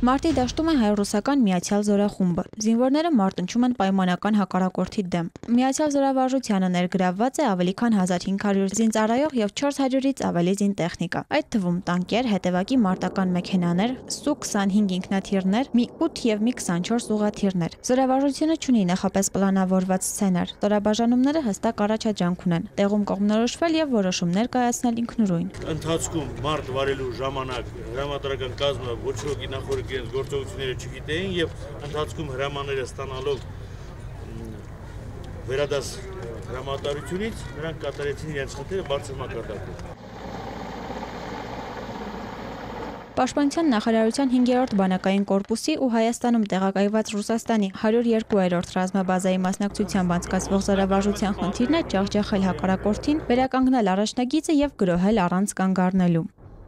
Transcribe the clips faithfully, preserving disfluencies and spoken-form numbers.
Մարտի դաշտում է հայ-ռուսական Միացյալ զորախումբը։ Զինվորները մարտնչում են պայմանական հակառակորդի դեմ։ Միացյալ զորավարժությանը ներգրավված է ավելի քան հազար հինգ հարյուր զինծառայող եւ չորս հարյուրից ավելի զինտեխնիկա, այդ թվում տանկեր, հետևակի մարտական մեքենաներ, Սու քսանհինգ ինքնաթիռներ, մի ութ եւ մի քսանչորս ուղաթիռներ։ Զորավարժությունը ունի նախապես պլանավորված սցենար։ Ստորաբաժանումները հստակ առաջադրանք ունեն, տեղում կողմնորոշվել եւ որոշումներ կայացնել ինքնուրույն։ Ընթացքում մարտ վարելու ժամանակ հրամանատարական կազմը ոչ ոքի նախորդ իրենց գործողությունները չգիտեին եւ ընթացքում հրամանները ստանալով վերադաս հրամանատարությունից նրանք կատարեցին իրենց խնդիրը բարձր մակարդակով։ Պաշտպանության նախարարության հինգերորդ բանակային կորպուսի ու Հայաստանում տեղակայված Ռուսաստանի հարյուր երկու-րդ ռազմաբազայի մասնակցությամբ անցկացվող զորավարժության խնդիրն է ջախջախել հակառակորդին, վերականգնել առաջնագիծը եւ գրոհել առանց կանգ առնելու։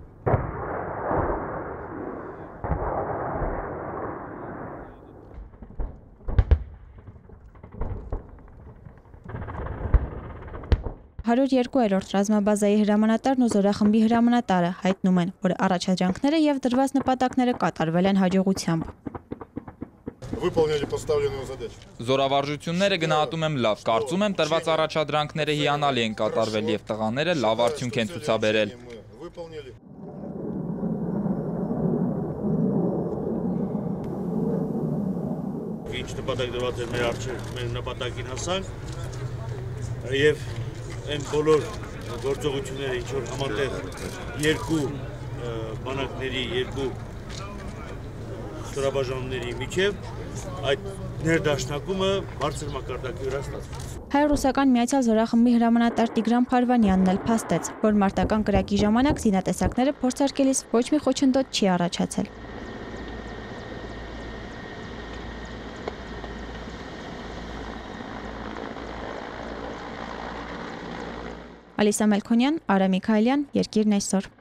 հարյուր երկու-րդ ռազմաբազայի հրամանատարն ու զորախմբի հրամանատարը հայտնում են, որ առաջադրանքները եւ դրված նպատակները կատարվել են հաջողությամբ։ Զորավարժությունները գնահատում եմ լավ, կարծում եմ տրված առաջադրանքները հիանալի են կատարվել եւ տղաները լավ արդյունք են ցուցաբերել։ Ինչ նպատակ դրված էր մեր առջև, մեր նպատակին հասանք եւ այն բոլոր գործողությունները, ինչ որ համատեղ երկու բանակների, երկու ստորաբաժանումների միջև այդ ներդաշնակումը բարձր մակարդակի վրա ստացվեց։ Հայ-ռուսական Միացյալ զորախմբի հրամանատար Տիգրան Փարվանյանն էլ փաստեց, որ մարտական կրակի ժամանակ զինատեսակները փորձարկելիս ոչ մի խոչընդոտ չի առաջացել։ Ալիսա Մելքոնյան, Արա Միքայելյան, Երկիրն այսօր։